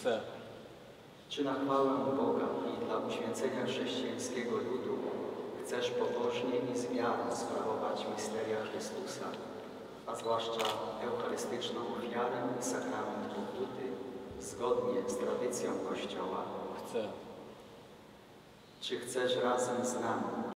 Chcę. Czy na chwałę Boga i dla uświęcenia chrześcijańskiego ludu chcesz pobożnie i z wiarą sprawować misteria Chrystusa, a zwłaszcza eucharystyczną ofiarę i sakrament pokuty, zgodnie z tradycją Kościoła? Chcę. Czy chcesz razem z nami